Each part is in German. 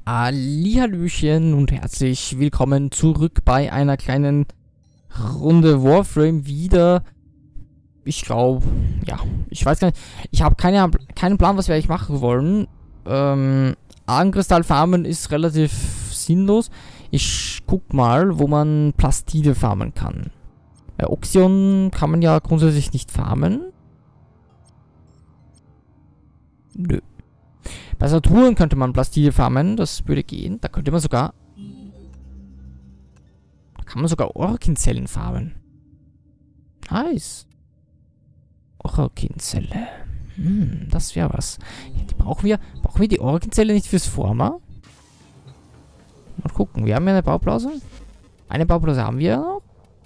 Hallihallöchen und herzlich willkommen zurück bei einer kleinen Runde Warframe wieder. Ich glaube, ja, ich weiß gar nicht. Ich habe keinen Plan, was wir eigentlich machen wollen. Argenkristall farmen ist relativ sinnlos. Ich guck mal, wo man Plastide farmen kann. Bei Oxion kann man ja grundsätzlich nicht farmen. Nö. Bei Saturn könnte man Plastide farmen, das würde gehen. Da könnte man sogar... Da kann man sogar Orkinzellen farmen. Nice. Orkinzelle. Das wäre was. Ja, die brauchen wir die Orkinzelle nicht fürs Forma? Mal gucken, wir haben ja eine Baublase. Eine Baublase haben wir noch.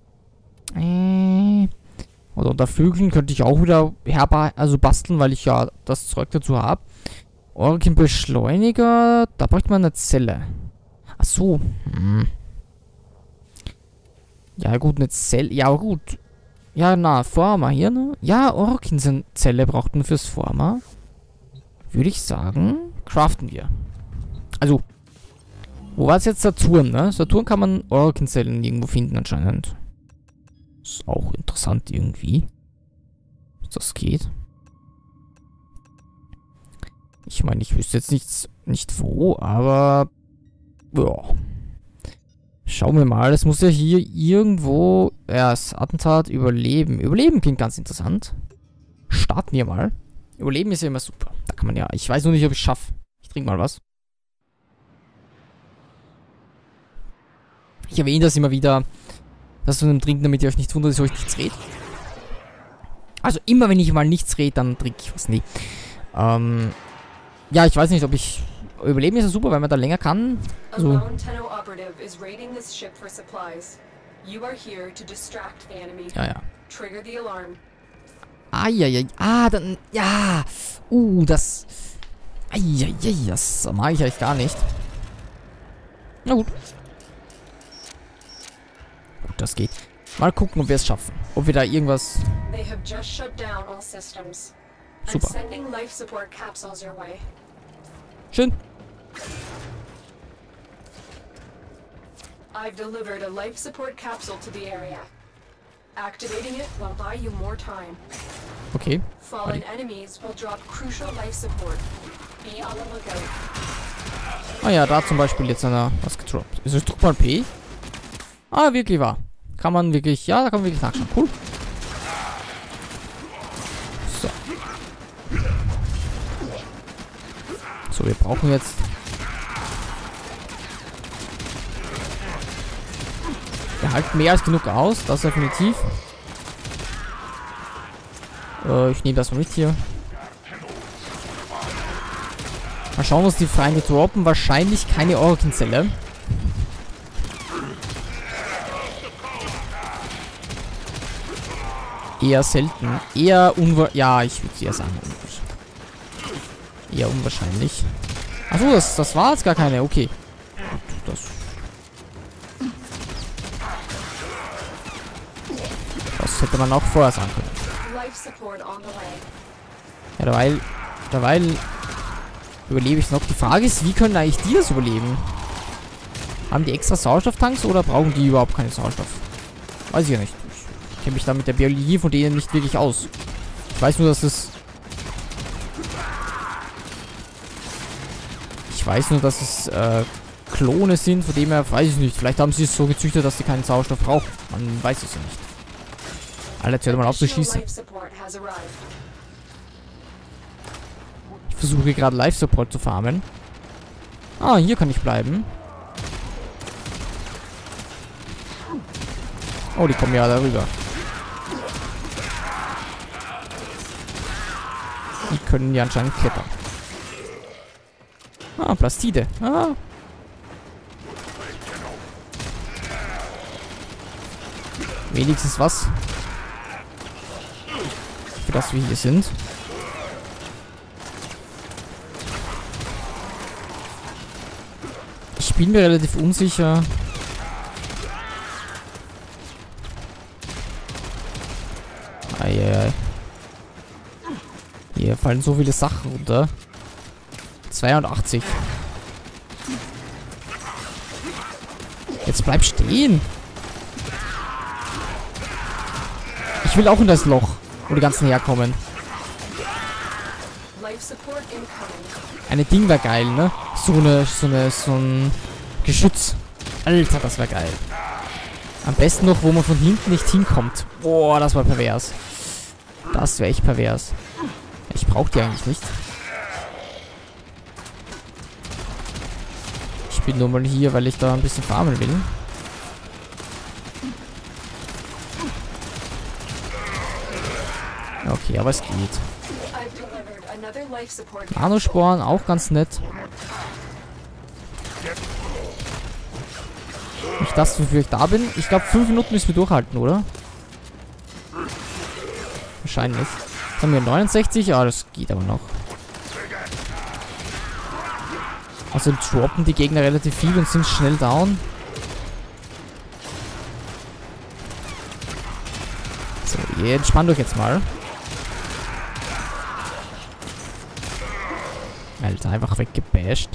Oder unter Vögeln könnte ich auch wieder basteln, weil ich ja das Zeug dazu habe. Orkin-Beschleuniger, da bräuchte man eine Zelle. Ach so. Ja gut, eine Zelle. Ja gut. Ja, na, Forma hier, ne? Ja, Orkin-Zelle braucht man fürs Forma. Würde ich sagen, craften wir. Also, wo war es jetzt? Saturn, ne? Saturn kann man Orkin-Zellen irgendwo finden anscheinend. Ist auch interessant irgendwie. Dass das geht. Ich meine, ich wüsste jetzt nicht wo, aber... Ja. Schauen wir mal. Es muss ja hier irgendwo... Ja, das Attentat überleben. Überleben klingt ganz interessant. Starten wir mal. Überleben ist ja immer super. Da kann man ja... Ich weiß nur nicht, ob ich es schaffe. Ich trinke mal was. Ich erwähne das immer wieder... Das zu einem Trinken, damit ihr euch nicht wundert, dass ich euch nichts rede. Also immer, wenn ich mal nichts rede, dann trinke ich was. Nee. Ja, ich weiß nicht, ob ich... Überleben ist ja super, weil man da länger kann. So. Ja, ja. Eieiei. Ah, dann... Ja. Das... Eieiei, das mag ich eigentlich gar nicht. Na gut. Gut, das geht. Mal gucken, ob wir es schaffen. Ob wir da irgendwas... Super. Schön. I've delivered a life support capsule to the area. Activating it will buy you more time. Okay. Fallen enemies will drop crucial life support. Be on the lookout. Ah ja, da zum Beispiel jetzt was gedroppt. Ist es drück mal P? Ah, wirklich wahr. Kann man wirklich... Ja, da kann man wirklich nachschauen. Cool. So. So, wir brauchen jetzt... Wir halten mehr als genug aus, das definitiv. Ich nehme das mal mit hier. Mal schauen, was die Feinde droppen. Wahrscheinlich keine Orkinzelle. Eher selten. Eher unwahrscheinlich. Ja, ich würde es eher sagen. Eher unwahrscheinlich. Achso, das war jetzt gar keine. Okay. Das hätte man auch vorher sagen können. Ja, derweil überlebe ich noch. Die Frage ist, wie können eigentlich die das überleben? Haben die extra Sauerstofftanks oder brauchen die überhaupt keinen Sauerstoff? Weiß ich ja nicht. Ich kenne mich da mit der Biologie von denen nicht wirklich aus. Ich weiß nur, dass es... Klone sind, von dem her weiß ich nicht. Vielleicht haben sie es so gezüchtet, dass sie keinen Sauerstoff brauchen. Man weiß es ja nicht. Alter, jetzt hört mal auf zu schießen. Ich versuche gerade Life-Support zu farmen. Ah, hier kann ich bleiben. Oh, die kommen ja darüber. Die können ja anscheinend klettern. Ah, Plastide. Ah. Wenigstens was. Für das wir hier sind. Ich bin mir relativ unsicher. Eieiei. Hier fallen so viele Sachen runter. 82. Jetzt bleib stehen. Ich will auch in das Loch, wo die ganzen herkommen. Life support incoming. Eine Ding wäre geil, ne? So ein Geschütz. Alter, das wäre geil. Am besten noch, wo man von hinten nicht hinkommt. Boah, das war pervers. Das wäre echt pervers. Ich brauche die eigentlich nicht. Ich bin nur mal hier, weil ich da ein bisschen farmen will. Okay, aber es geht. I've delivered another life support capsule. Nanosporen, auch ganz nett. Nicht das, wofür ich da bin. Ich glaube, 5 Minuten müssen wir durchhalten, oder? Wahrscheinlich. Jetzt haben wir 69. Ja, das geht aber noch. Also droppen die Gegner relativ viel und sind schnell down. So, ihr entspannt euch jetzt mal. Alter, einfach weggebasht.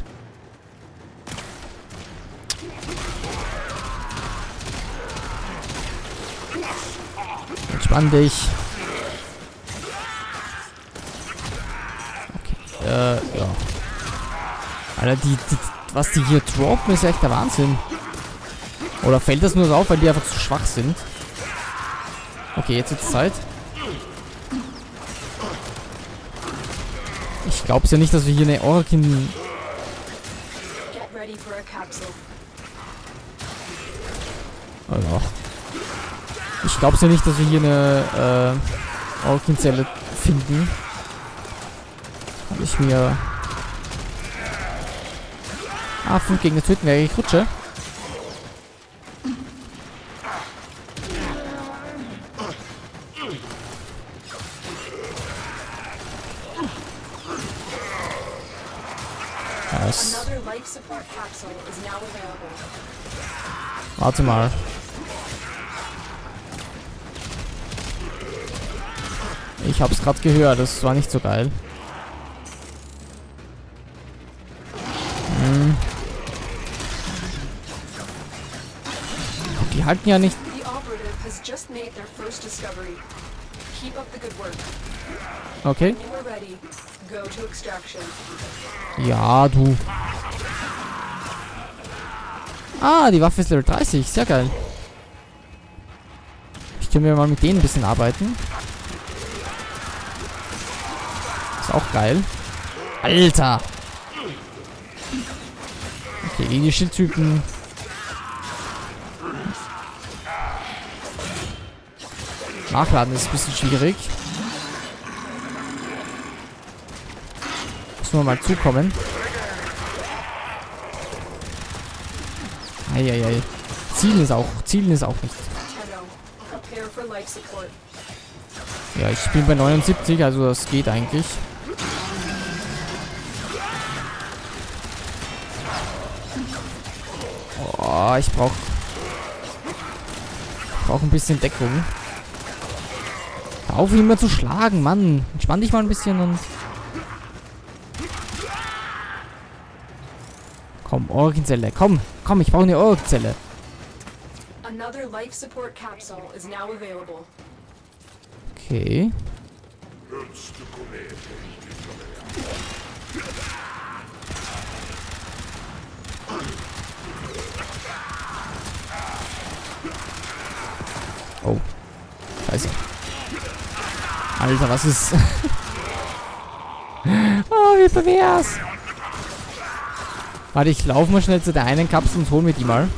Entspann dich. Okay, ja. Alter, was die hier droppen, ist echt der Wahnsinn. Oder fällt das nur so auf, weil die einfach zu schwach sind? Okay, jetzt ist Zeit. Ich glaube es ja nicht, dass wir hier eine Orkin... Get ready for a capsule. Oh ja. Ich glaube es ja nicht, dass wir hier eine Orkin-Zelle finden. Habe ich mir... 5 Gegner töten wäre ich Rutsche. Another life support capsule is now available. Warte mal. Ich hab's gerade gehört, das war nicht so geil. Die halten ja nicht. The operative has just made their first discovery. Keep up the good work. Okay. When you are ready, go to extraction. Ja, du. Die Waffe ist Level 30. Sehr geil. Ich kann mir mal mit denen ein bisschen arbeiten. Ist auch geil. Alter! Okay, die Schildtypen. Nachladen ist ein bisschen schwierig. Müssen wir mal zukommen. Eieiei. Zielen ist auch nicht. Tenno, prepare for life support. Ja, ich bin bei 79, also das geht eigentlich. Oh, ich brauche ein bisschen Deckung. Hör auf, ihn immer zu schlagen, Mann. Entspann dich mal ein bisschen und... Komm, Orgenzelle. Komm, ich brauche eine Orgenzelle. Another life support capsule is now available. Okay. Oh. Scheiße. Alter, was ist... Oh, wie pervers. Warte, ich laufe mal schnell zu der einen Kapsel und hol mir die mal.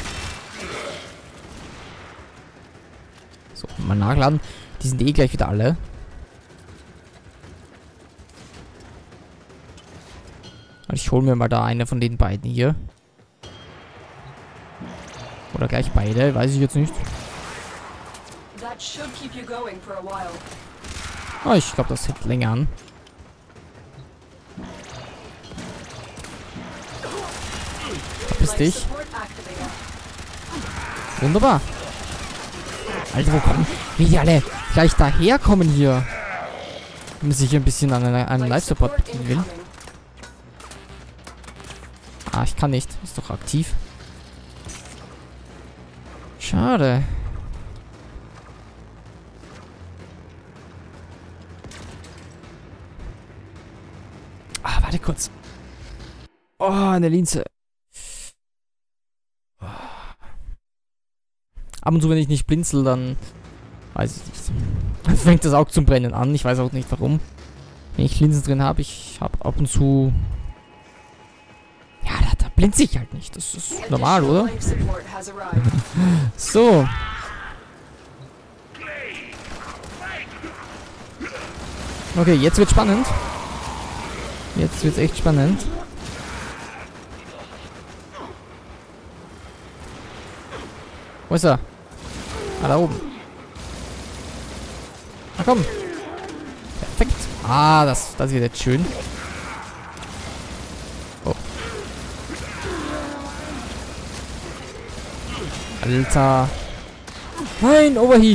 So, mal nachladen. Die sind eh gleich wieder alle. Also ich hole mir mal da eine von den beiden hier. Oder gleich beide, weiß ich jetzt nicht. That should keep you going for a while. Oh, ich glaube, das hält länger an. Verpiss dich. Support activated. Wunderbar. Alter, wo kommen? Wie die alle gleich daherkommen hier. Wenn man sich hier ein bisschen an einen Live-Support bedienen will. incoming. Ich kann nicht. Ist doch aktiv. Schade. Ah, warte kurz. Oh, eine Linse. Ab und zu, wenn ich nicht blinzel, dann weiß ich nicht. Dann fängt das Auge zum Brennen an. Ich weiß auch nicht warum. Wenn ich Linsen drin habe, ich habe ab und zu... Ja, da blinze ich halt nicht. Das ist normal, oder? So. Okay, jetzt wird's spannend. Jetzt wird's echt spannend. Wo ist er? Ah, da oben. Na komm. Perfekt. Ah, das wird jetzt schön. Oh. Alter. Nein, Overheat.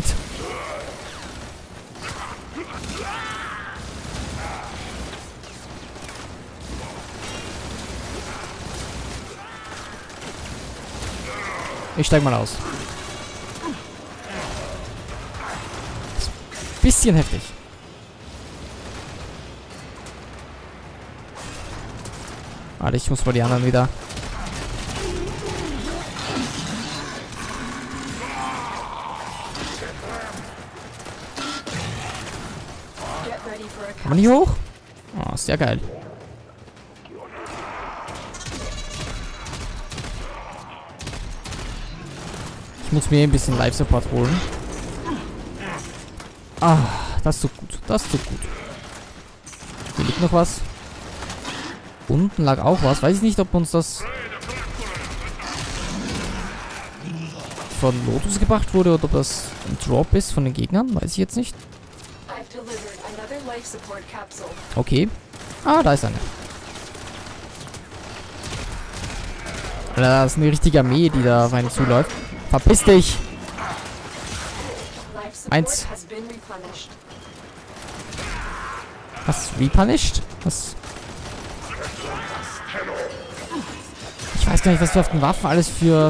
Ich steig mal aus. Bisschen heftig. Warte, ich muss mal die anderen wieder. Kann man hier hoch? Oh, sehr geil. Ich muss mir ein bisschen Live-Support holen. Ah, das ist so gut. Das ist so gut. Hier liegt noch was. Unten lag auch was. Weiß ich nicht, ob uns das von Lotus gebracht wurde oder ob das ein Drop ist von den Gegnern. Weiß ich jetzt nicht. Okay. Ah, da ist eine. Da ist eine richtige Armee, die da auf einen zuläuft. Verpiss dich! Eins. Was? Repunished? Was? Ich weiß gar nicht, was wir auf den Waffen alles für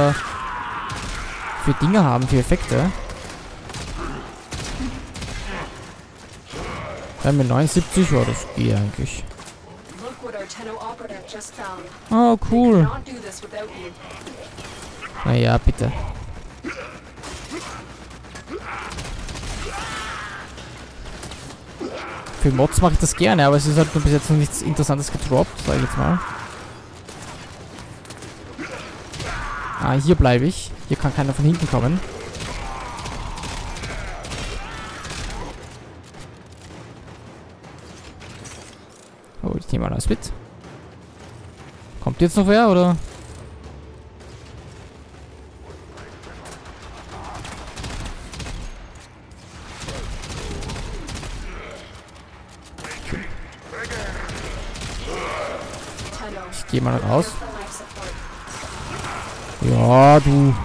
Dinge haben, für Effekte. Wir haben 79, ja, das geht eigentlich. Oh, cool. Naja, bitte. Für Mods mache ich das gerne, aber es ist halt nur bis jetzt noch nichts Interessantes gedroppt, sag ich jetzt mal. Ah, hier bleibe ich. Hier kann keiner von hinten kommen. Oh, ich nehme mal alles mit. Kommt jetzt noch wer, oder? Ich gehe mal raus. Ja, du.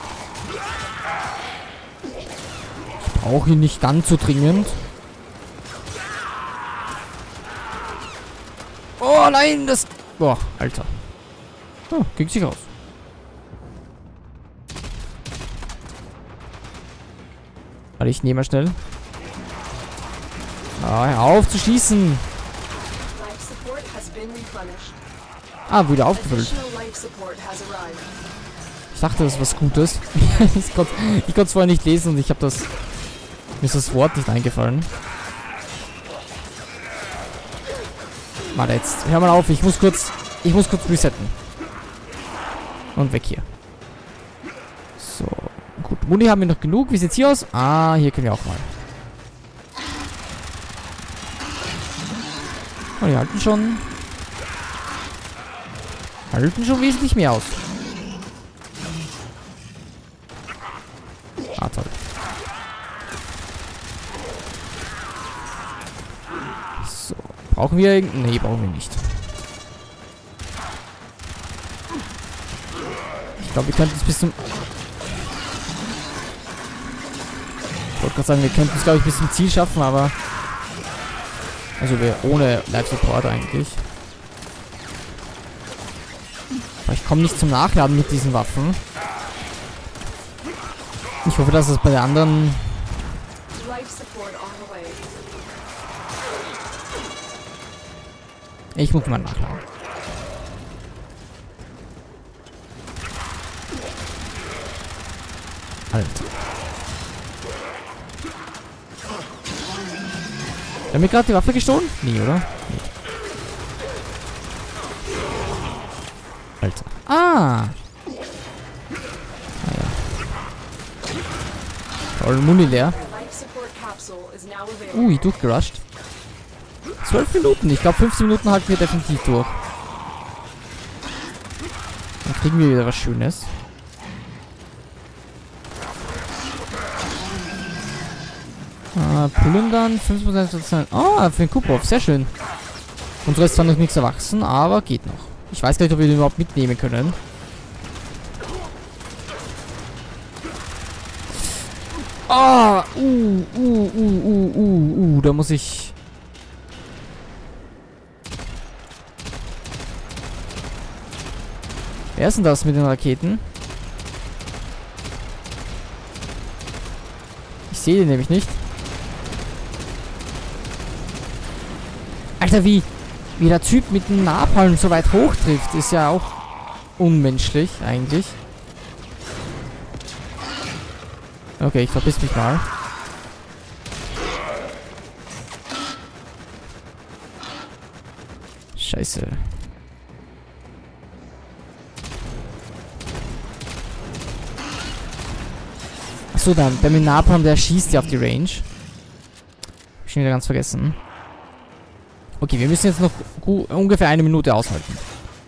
Ich brauche ihn nicht ganz so dringend. Oh nein, das... Boah, Alter. Oh, ging sich aus. Warte, ich nehme mal schnell. Ah, hör auf zu schießen. Ah, wieder aufgefüllt. Ich dachte, das ist was Gutes. Ich konnte es vorher nicht lesen und ich habe das... Mir ist das Wort nicht eingefallen. Warte jetzt. Hör mal auf, ich muss kurz resetten. Und weg hier. So. Gut, Muni haben wir noch genug. Wie sieht's hier aus? Ah, hier können wir auch mal. Oh, die halten schon wesentlich mehr aus. Ah, toll. So. Brauchen wir... Nee, brauchen wir nicht. Ich glaube, wir könnten es bis zum... Ich wollte gerade sagen, wir könnten es, glaube ich, bis zum Ziel schaffen, aber... Also wir ohne Live-Support eigentlich. Aber ich komme nicht zum Nachladen mit diesen Waffen. Ich hoffe, dass es bei der anderen... Life support on the way. Ich muss mal nachladen. Alter. Hat mir gerade die Waffe gestohlen? Nee, oder? Nee. Alter. Ah! Naja. Toll, Muni leer. Life support capsule is now available. Ui, durchgerusht. 12 Minuten. Ich glaube, 15 Minuten halten wir definitiv durch. Dann kriegen wir wieder was Schönes. Plündern, 5%. Ah, für den Kupov, sehr schön. Unsere ist zwar noch nichts erwachsen, aber geht noch. Ich weiß gar nicht, ob wir den überhaupt mitnehmen können. Ah, da muss ich... Wer ist denn das mit den Raketen? Ich sehe den nämlich nicht. Alter, wie der Typ mit dem Napalm so weit hoch trifft, ist ja auch unmenschlich, eigentlich. Okay, ich verpiss mich mal. Scheiße. Achso, der mit Napalm, der schießt ja auf die Range. Hab ich schon wieder ganz vergessen. Okay, wir müssen jetzt noch ungefähr 1 Minute aushalten.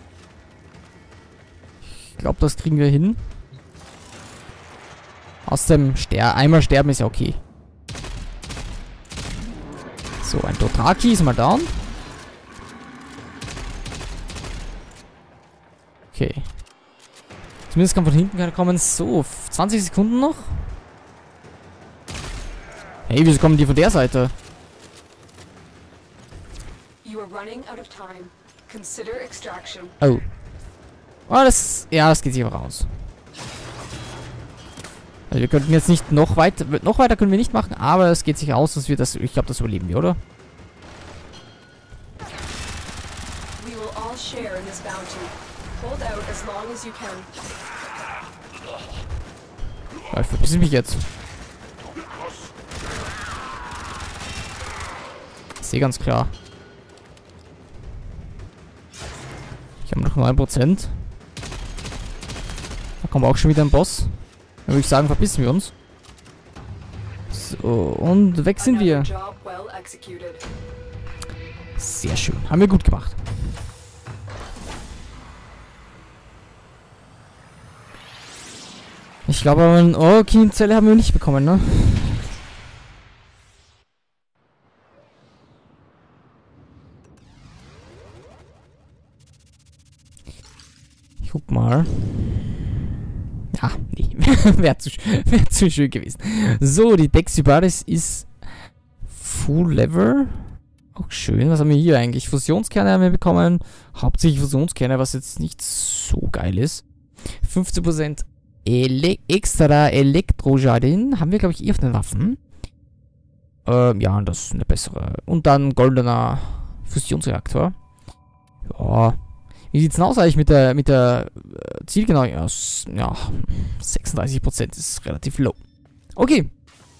Ich glaube, das kriegen wir hin. Aus dem einmal sterben ist ja okay. So, ein Dothraki ist mal down. Okay. Zumindest kann von hinten keiner kommen. So, 20 Sekunden noch. Hey, wieso kommen die von der Seite? You are running out of time. Consider extraction. Oh. Oh, das geht sich aber raus. Also wir könnten jetzt nicht noch weiter können wir nicht machen, aber es geht sich aus, dass wir das, ich glaube, das überleben wir, oder? We will all share in this bounty. Hold out as long as you can. Ja, ich verpiss mich jetzt. Ich sehe ganz klar. Ich habe noch 9%. Da kommt auch schon wieder ein Boss. Dann würde ich sagen, verpissen wir uns. So, und weg sind wir. Job well executed. Sehr schön. Haben wir gut gemacht. Ich glaube aber, eine Orkin-Zelle haben wir nicht bekommen, ne? Ich guck mal. Ja, nee. Wäre zu schön gewesen. So, die Dexibaris ist Full Level. Auch schön. Was haben wir hier eigentlich? Fusionskerne haben wir bekommen. Hauptsächlich Fusionskerne, was jetzt nicht so geil ist. 15% extra Elektrojardin. Haben wir, glaube ich, eh auf den Waffen. Ja, das ist eine bessere. Und dann goldener Fusionsreaktor. Ja. Wie sieht's denn aus eigentlich mit der Zielgenau? Ja, 36% ist relativ low. Okay.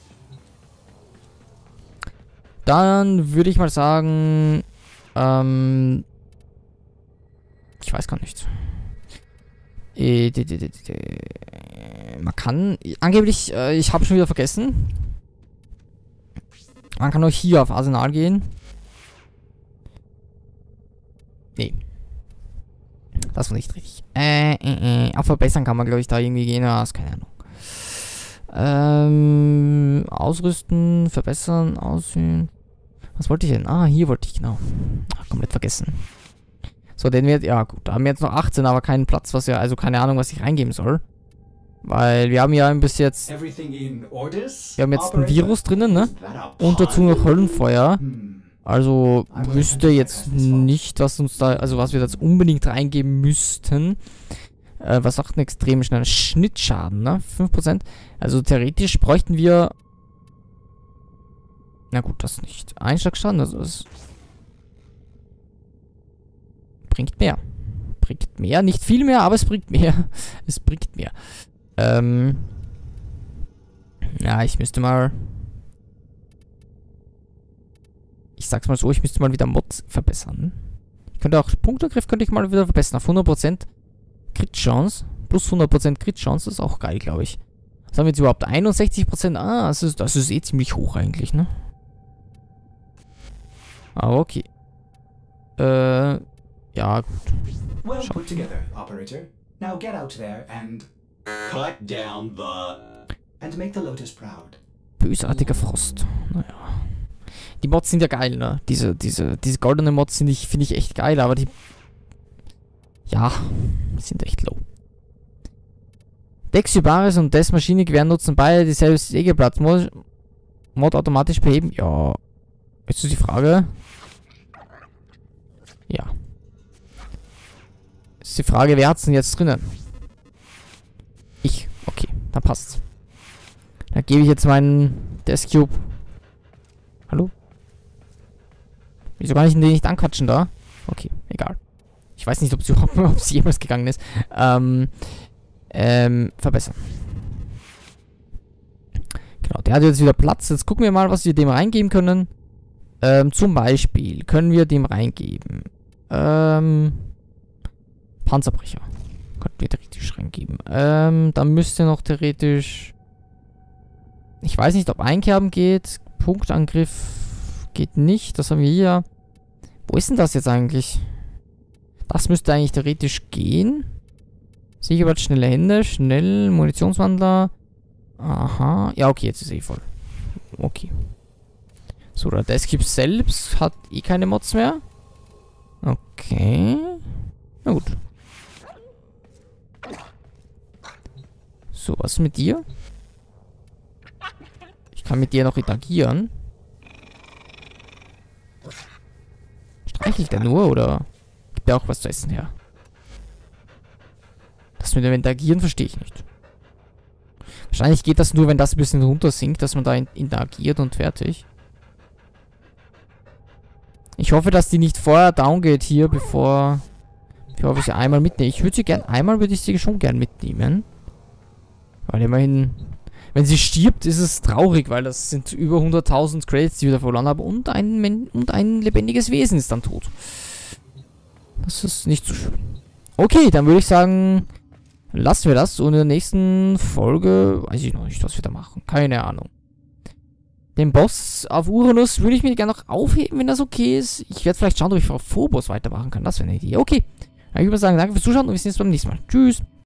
Dann würde ich mal sagen, ich weiß gar nicht. Man kann, angeblich, ich habe schon wieder vergessen. Man kann auch hier auf Arsenal gehen. Nee. Das war nicht richtig. Auf verbessern kann man, glaube ich, da irgendwie gehen. Ja, ist keine Ahnung. Ausrüsten, verbessern, aussehen. Was wollte ich denn? Ah, hier wollte ich, genau. Ach, komplett vergessen. So, den wird, ja gut, da haben wir jetzt noch 18, aber keinen Platz, was ja, also keine Ahnung, was ich reingeben soll. Weil wir haben ja bis jetzt, wir haben jetzt ein Virus drinnen, ne? Und dazu noch Höllenfeuer. Also wüsste jetzt nicht, was uns da, also was wir jetzt unbedingt reingeben müssten. Was sagt ein extrem schneller Schnittschaden, ne? 5%. Also theoretisch bräuchten wir... Na gut, das nicht. Einschlagschaden, also es... Bringt mehr. Bringt mehr, nicht viel mehr, aber es bringt mehr. Es bringt mehr. Ja, ich müsste mal... Ich sag's mal so, ich müsste mal wieder Mods verbessern. Ich könnte auch... Punktangriff könnte ich mal wieder verbessern. Auf 100% Crit-Chance. Plus 100% Crit-Chance ist auch geil, glaube ich. Was haben wir jetzt überhaupt? 61%? Ah, das ist eh ziemlich hoch eigentlich, ne? Aber okay. Ja, gut. Well put together, operator. Now get out there and cut down the and make the Lotus proud. Bösartiger Frost. Naja. Die Mods sind ja geil, ne? Diese goldenen Mods finde ich echt geil, aber die... Ja, sind echt low. Dex Ubaris und Death Maschinengewehr nutzen beide dieselbe Sägeblatt. Mod automatisch beheben? Ja. Jetzt ist die Frage... Ja. Ist die Frage, wer hat's denn jetzt drinnen? Ich. Okay, dann passt's. Dann gebe ich jetzt meinen Death Cube. Hallo? Wieso kann ich den nicht anquatschen da? Okay, egal. Ich weiß nicht, ob sie jemals gegangen ist. Verbessern. Genau, der hat jetzt wieder Platz. Jetzt gucken wir mal, was wir dem reingeben können. Zum Beispiel können wir dem reingeben. Panzerbrecher. Könnten wir theoretisch reingeben. Dann müsste noch theoretisch... Ich weiß nicht, ob Einkerben geht. Punktangriff geht nicht. Das haben wir hier. Wo ist denn das jetzt eigentlich? Das müsste eigentlich theoretisch gehen. Sicherheit, schnelle Hände, schnell, Munitionswandler. Aha. Ja, okay, jetzt ist eh voll. Okay. So, der Deathcube selbst hat eh keine Mods mehr. Okay. Na gut. So, was ist mit dir? Ich kann mit dir noch interagieren. Streichelt der nur, oder gibt er auch was zu essen her? Das mit dem Interagieren verstehe ich nicht. Wahrscheinlich geht das nur, wenn das ein bisschen runter sinkt, dass man da interagiert und fertig. Ich hoffe, dass die nicht vorher down geht hier, bevor ich sie einmal mitnehme. Ich würde sie gern, einmal würde ich sie schon gern mitnehmen. Weil immerhin, wenn sie stirbt, ist es traurig, weil das sind über 100.000 Credits, die ich wieder verloren habe. Und ein lebendiges Wesen ist dann tot. Das ist nicht so schön. Okay, dann würde ich sagen, lassen wir das. Und in der nächsten Folge, weiß ich noch nicht, was wir da machen. Keine Ahnung. Den Boss auf Uranus würde ich mir gerne noch aufheben, wenn das okay ist. Ich werde vielleicht schauen, ob ich auf Phobos weitermachen kann. Das wäre eine Idee. Okay. Dann würde ich mal sagen, danke fürs Zuschauen und wir sehen uns beim nächsten Mal. Tschüss.